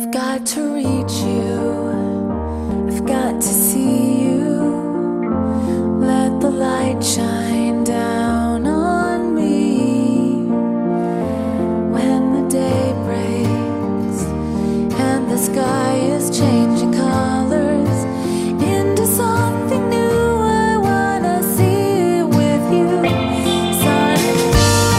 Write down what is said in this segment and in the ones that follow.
I've got to reach you, I've got to see you. Let the light shine down on me. When the day breaks and the sky is changing colors into something new, I wanna see it with you. Sunrise,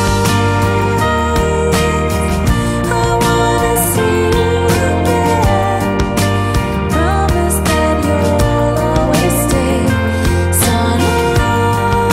I wanna see you again. Promise that you'll always stay. Sunrise,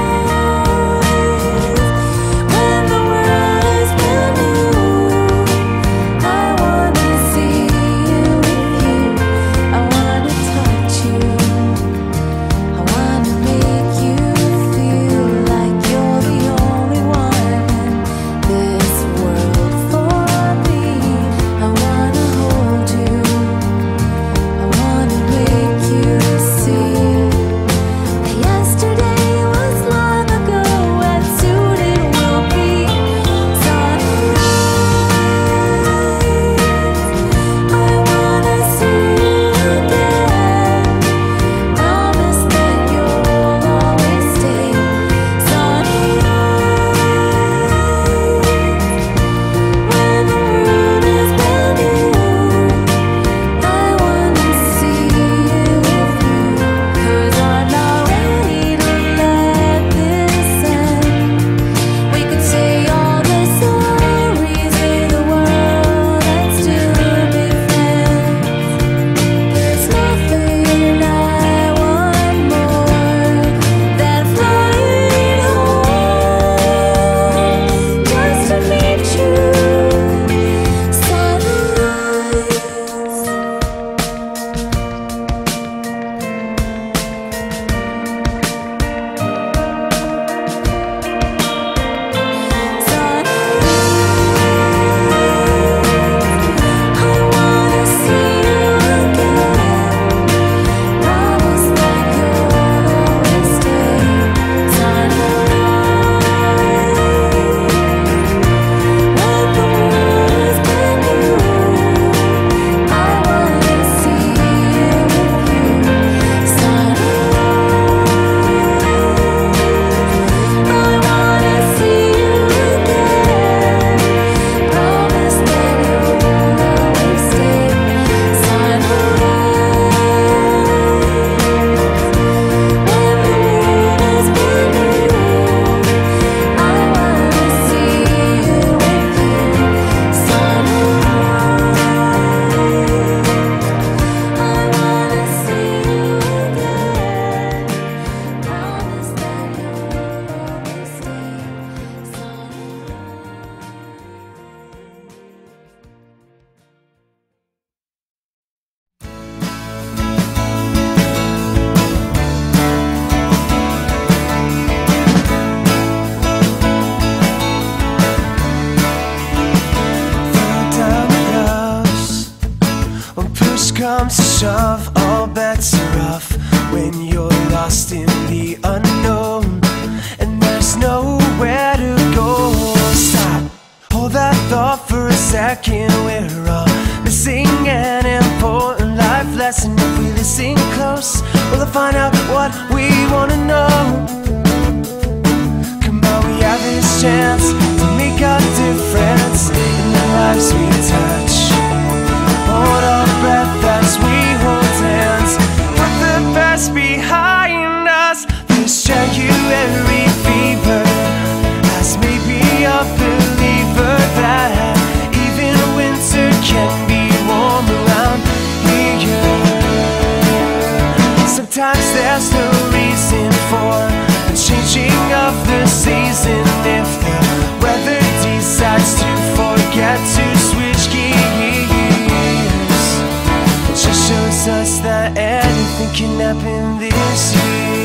when the world is brand new, I wanna see you with you. I wanna touch you, I wanna make you feel like you're the only one in this world for me. I wanna hold you, I wanna make you see that yesterday was long ago and soon it will be. Sunrise, I wanna see you again. Promise that you'll always stay. Sunrise, when the world is brand new, I wanna see you with you. 'Cause I'm not ready to let this end. We could say all the stories in the world and still be friends. There's nothing I want more than flying home just to meet you. Sunrise. I wanna see you again. Promise that you'll always stay. Sunrise, when the world is brand new, I wanna see you with you. Sunrise, I wanna see you again. Promise that you'll always stay. Sunrise, when the world is brand new, I wanna see you with you. Sunrise, I wanna see you again. Promise that you'll always stay. Down the house. When push comes to shove, all bets are off. When you're lost in the unknown and there's nowhere to go. Stop, hold that thought for a second. We're all missing an important life lesson. If we listen close, we'll find out what we wanna know. Come on, we have this chance to make a difference in the lives we touch. Hold our breath as we hold hands. Put the past behind us. This January fever has made me a believer that even winter can be warm around here. Sometimes there's no reason for the changing of the season. If the weather decides to forget to switch gears, it just shows us that anything can happen this year.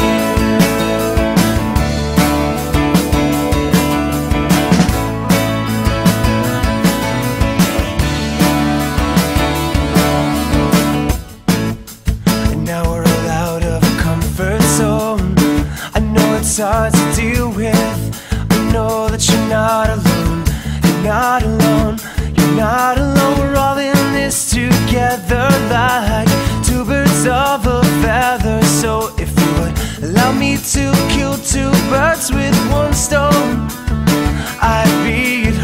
And now we're all out of a comfort zone. I know it's hard to deal with. I know that you're not alone. You're not alone. You're not alone. We're all in this together like two birds of a feather. So if you would allow me to kill two birds with one stone, I'd be at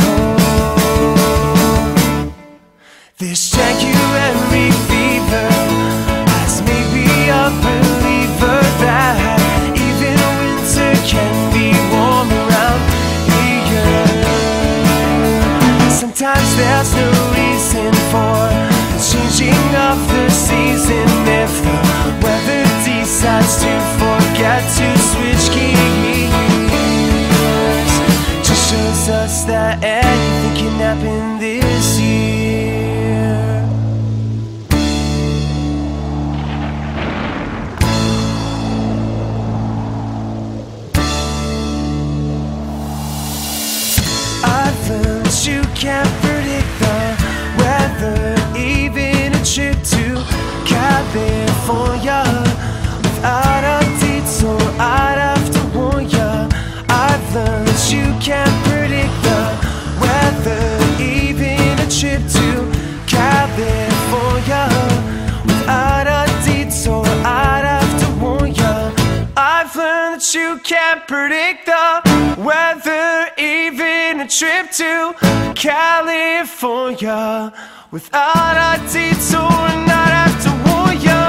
home. This January fever has made me a believer that even winter can be warm around here. Sometimes there's no reason for the changing of the season if the weather decides to forget to switch gears. Just shows us that anything can happen this year. I've learned that you can't predict the weather, even a trip to California without a detour. I'd have to warn ya. I've learned that you can't predict the weather, even a trip to California without a detour. I'd have to warn ya. I've learned that you can't predict the weather, even a trip to California without a detour. And I'd have to warn ya.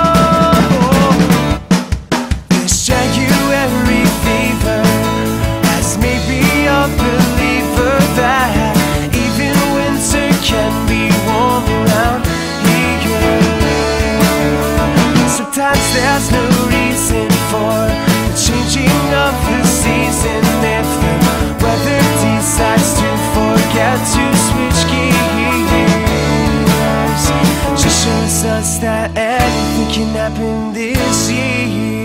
This January fever has made me a believer that even winter can be warm around here. Sometimes there's no reason for the changing of the season if the weather decides to forget to switch gears. Just shows us that anything can happen this year.